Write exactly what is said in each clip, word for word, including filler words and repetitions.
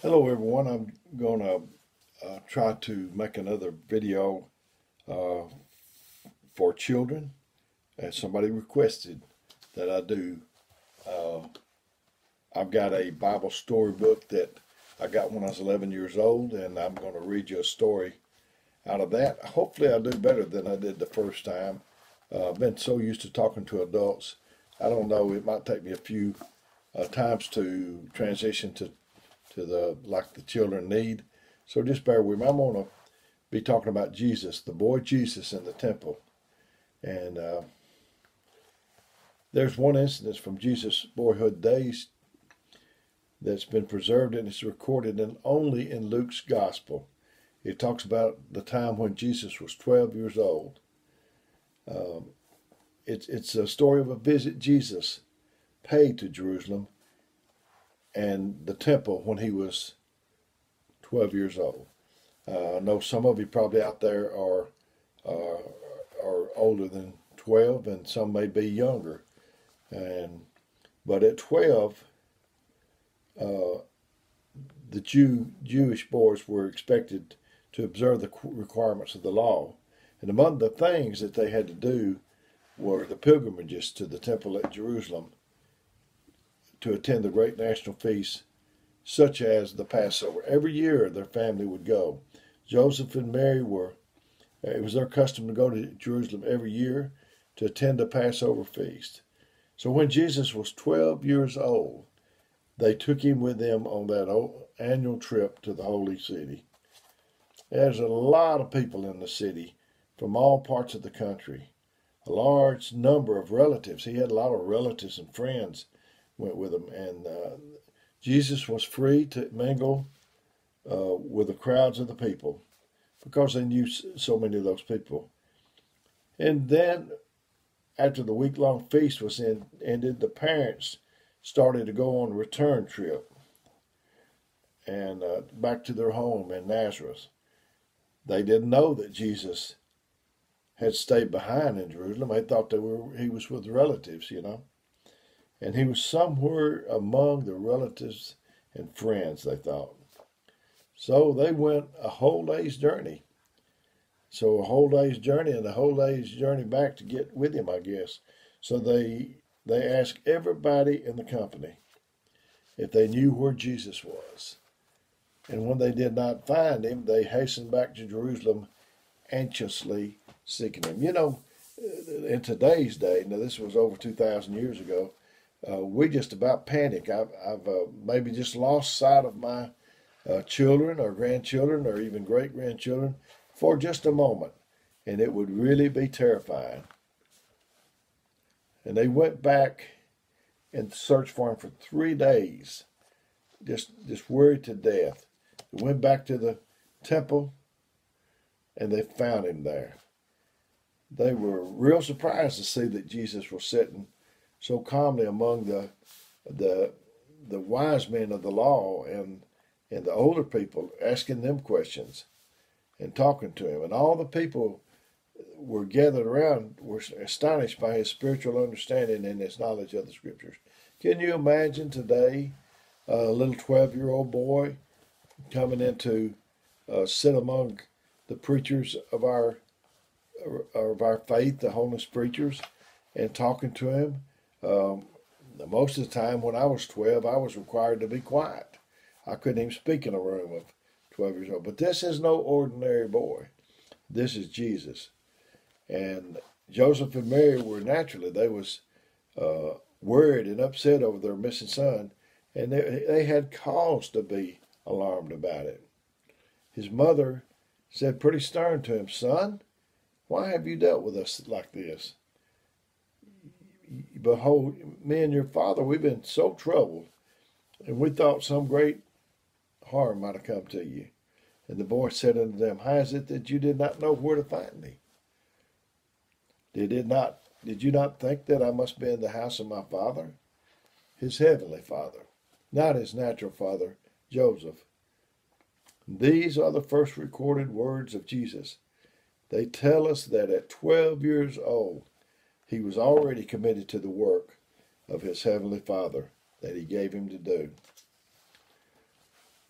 Hello everyone, I'm going to uh, try to make another video uh, for children, as somebody requested that I do. Uh, I've got a Bible storybook that I got when I was eleven years old, and I'm going to read you a story out of that. Hopefully I'll do better than I did the first time. Uh, I've been so used to talking to adults. I don't know, it might take me a few uh, times to transition to to the like the children need. So just bear with me. I'm going to be talking about Jesus, the boy Jesus in the temple. And uh, there's one incident from Jesus' boyhood days that's been preserved, and it's recorded in, only in Luke's gospel. It talks about the time when Jesus was twelve years old. Um, it's, it's a story of a visit Jesus paid to Jerusalem and the temple when he was twelve years old. Uh, I know some of you probably out there are uh, are older than twelve, and some may be younger. And but at twelve, uh, the Jew Jewish boys were expected to observe the requirements of the law, and among the things that they had to do were the pilgrimages to the temple at Jerusalem to attend the great national feasts, such as the Passover. Every year their family would go. Joseph and Mary were, it was their custom to go to Jerusalem every year to attend the Passover feast. So when Jesus was twelve years old, they took him with them on that annual trip to the holy city. There's a lot of people in the city from all parts of the country, a large number of relatives. He had a lot of relatives and friends went with him, and uh, Jesus was free to mingle uh, with the crowds of the people because they knew so many of those people. And then, after the week-long feast was in, ended, the parents started to go on a return trip and uh, back to their home in Nazareth. They didn't know that Jesus had stayed behind in Jerusalem. They thought they were he was with relatives, you know. And he was somewhere among the relatives and friends, they thought. So they went a whole day's journey. So a whole day's journey and a whole day's journey back to get with him, I guess. So they they asked everybody in the company if they knew where Jesus was. And when they did not find him, they hastened back to Jerusalem, anxiously seeking him. You know, in today's day, now this was over two thousand years ago, Uh, we just about panic. I've, I've uh, maybe just lost sight of my uh, children or grandchildren or even great-grandchildren for just a moment, and it would really be terrifying. And they went back and searched for him for three days, just, just worried to death. They went back to the temple, and they found him there. They were real surprised to see that Jesus was sitting so calmly among the the the wise men of the law and and the older people, asking them questions and talking to him. And all the people were gathered around, were astonished by his spiritual understanding and his knowledge of the scriptures. Can you imagine today a little twelve-year-old boy coming into uh, sit among the preachers of our of our faith, the holiness preachers, and talking to him? Um, most of the time when I was twelve, I was required to be quiet. I couldn't even speak in a room of twelve years old. But this is no ordinary boy. This is Jesus. And Joseph and Mary were naturally, they was uh, worried and upset over their missing son. And they, they had cause to be alarmed about it. His mother said pretty stern to him, "Son, why have you dealt with us like this? Behold, me and your father, we've been so troubled, and we thought some great harm might have come to you." And the boy said unto them, "How is it that you did not know where to find me? Did it not? Did you not think that I must be in the house of my father?" His heavenly father, not his natural father, Joseph. These are the first recorded words of Jesus. They tell us that at twelve years old, he was already committed to the work of his heavenly Father that he gave him to do.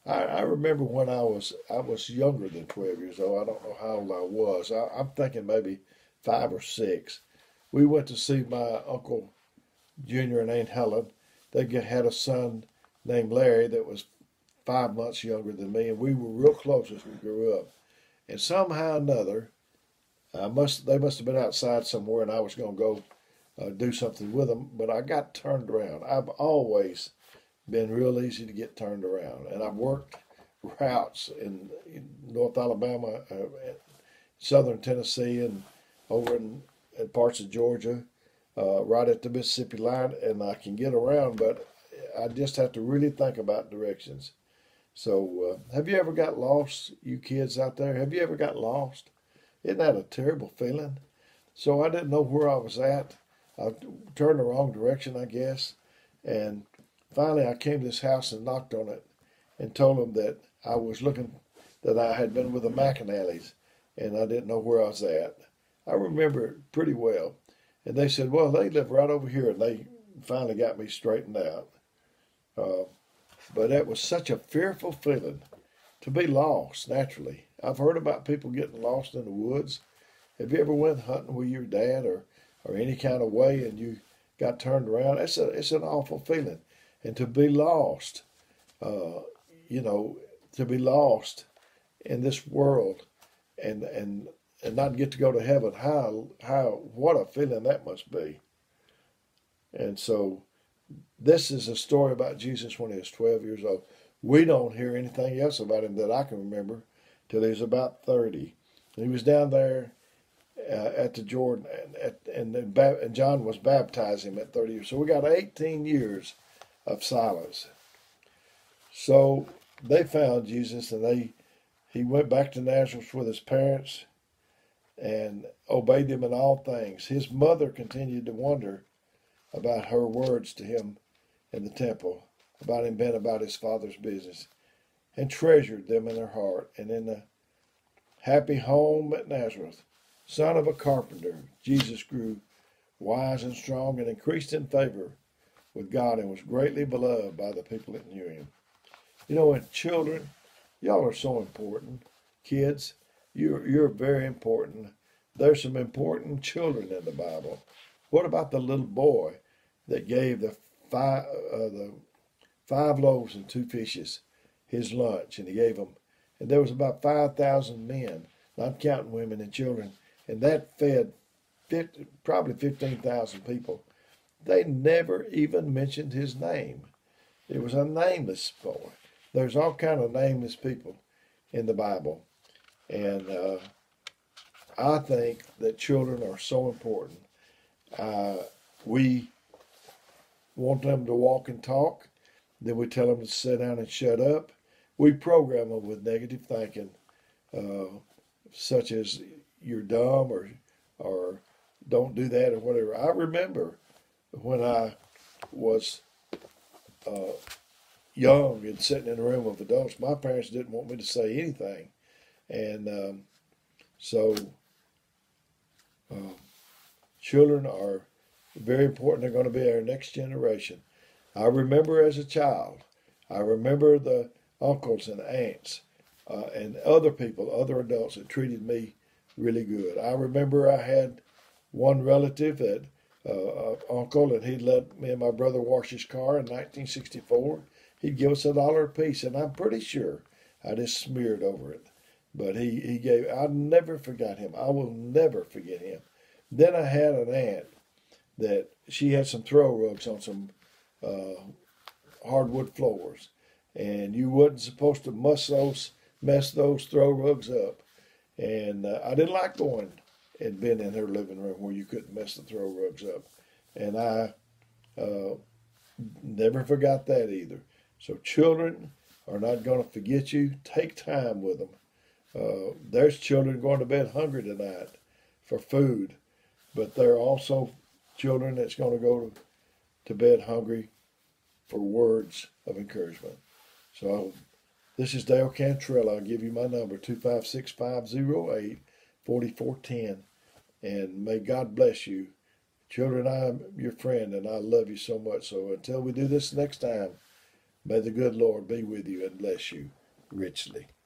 I, I remember when I was I was younger than twelve years old. I don't know how old I was. I, I'm thinking maybe five or six. We went to see my Uncle Junior and Aunt Helen. They had a son named Larry that was five months younger than me, and we were real close as we grew up. And somehow or another, I must they must have been outside somewhere, and I was going to go uh, do something with them, but I got turned around. I've always been real easy to get turned around, and I've worked routes in, in North Alabama, uh, Southern Tennessee, and over in, in parts of Georgia, uh, right at the Mississippi line, and I can get around, but I just have to really think about directions. So, uh, have you ever got lost, you kids out there? Have you ever got lost? Isn't that a terrible feeling? So I didn't know where I was at. I turned the wrong direction, I guess. And finally I came to this house and knocked on it and told them that I was looking, that I had been with the McAnallys and I didn't know where I was at. I remember it pretty well. And they said, well, they live right over here. And they finally got me straightened out. Uh, but that was such a fearful feeling to be lost, naturally. I've heard about people getting lost in the woods. Have you ever went hunting with your dad or, or any kind of way and you got turned around? It's a it's an awful feeling. And to be lost, uh, you know, to be lost in this world and and and not get to go to heaven, how how what a feeling that must be. And so this is a story about Jesus when he was twelve years old. We don't hear anything else about him that I can remember till he was about thirty. He was down there uh, at the Jordan, at, and, and, and John was baptizing him at thirty years. So we got eighteen years of silence. So they found Jesus, and they he went back to Nazareth with his parents and obeyed them in all things. His mother continued to wonder about her words to him in the temple, about him being about his father's business, and treasured them in her heart. And in the happy home at Nazareth, son of a carpenter, Jesus grew wise and strong and increased in favor with God and was greatly beloved by the people that knew him. You know, and children, y'all are so important. Kids, you're, you're very important. There's some important children in the Bible. What about the little boy that gave the five, uh, the five loaves and two fishes his lunch, and he gave them, and there was about five thousand men, not counting women and children, and that fed fifty, probably fifteen thousand people. They never even mentioned his name. It was a nameless boy. There's all kind of nameless people in the Bible, and uh, I think that children are so important. Uh, we want them to walk and talk, then we tell them to sit down and shut up. We program them with negative thinking, uh, such as you're dumb or or don't do that or whatever. I remember when I was uh, young and sitting in a room of adults, my parents didn't want me to say anything. And um, so um, children are very important. They're going to be our next generation. I remember as a child, I remember the uncles and aunts uh, and other people, other adults that treated me really good. I remember I had one relative that uh, uncle, and he'd let me and my brother wash his car in nineteen sixty-four. He'd give us a dollar a piece, and I'm pretty sure I just smeared over it. But he, he gave, I never forgot him. I will never forget him. Then I had an aunt that she had some throw rugs on some uh, hardwood floors, and you wasn't supposed to mess those mess those throw rugs up. And uh, I didn't like going and being in her living room where you couldn't mess the throw rugs up. And I uh, never forgot that either. So children are not going to forget you. Take time with them. Uh, there's children going to bed hungry tonight for food, but there are also children that's going to go to, to bed hungry for words of encouragement. So this is Dale Cantrell. I'll give you my number, two five six, five oh eight, four four one zero. And may God bless you. Children, I'm your friend, and I love you so much. So until we do this next time, May the good Lord be with you and bless you richly.